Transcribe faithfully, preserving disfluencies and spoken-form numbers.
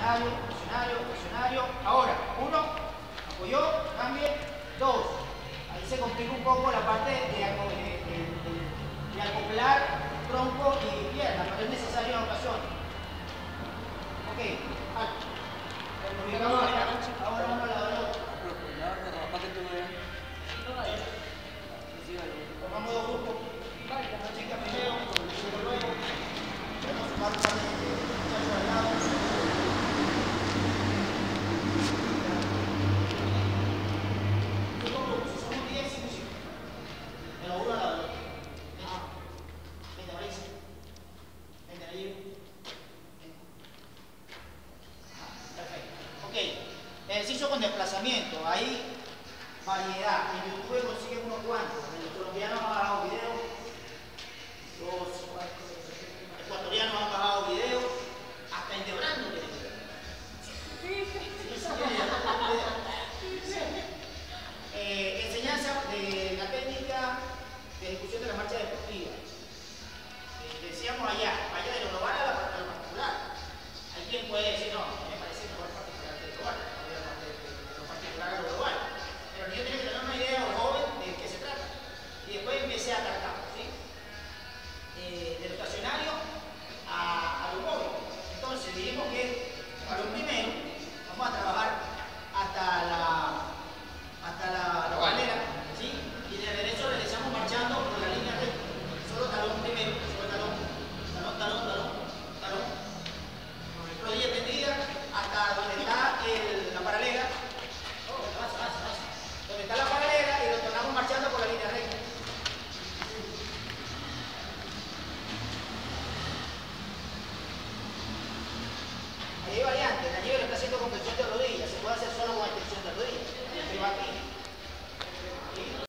estacionario, estacionario, estacionario. Ahora, uno, apoyó, cambie, dos. Ahí se complica un poco la parte de, de, de, de, de acoplar tronco y pierna, pero es necesario en ocasiones. Ok, alto. Ahora uno al lado del otro. Formamos dos grupos. La chica primero, luego. Vamos a sumar un par de muchachos al lado. Cinco grupos, si somos diez, cinco y cinco. Pero uno al lado del otro. Vente, Marisa. Vente, Nayib. Perfecto. Ok. Ejercicio con desplazamiento. Ahí, variedad. En YouTube consiguen unos cuantos. En los colombianos han bajado videos. Los ecuatorianos han bajado videos. Hasta integrando videos. Eh, enseñanza de la técnica de ejecución de la marcha deportiva. Eh, decíamos allá, vaya de lo global a, la, a lo particular. Hay quien puede decir, no, me parece mejor particular que global, de lo particular a lo global. Pero yo tenía que tener una idea o joven de qué se trata. Y después empecé a tratar, ¿sí? Eh, de lo estacionario a, a lo móvil. Entonces dijimos que para lo primero vamos a trabajar hasta la hasta la, la bandera, ¿sí? Y de derecho regresamos marchando por la línea recta. Solo talón primero, solo talón, talón, talón, talón, talón. Rodilla tendida hasta donde está el, la paralela. Oh, pasa, pasa, pasa. Donde está la paralela y lo tornamos marchando por la línea recta. Ahí hay variantes. La nieve lo está haciendo con flexión de rodillas. Se puede hacer solo con extensión de rodillas. Pero aquí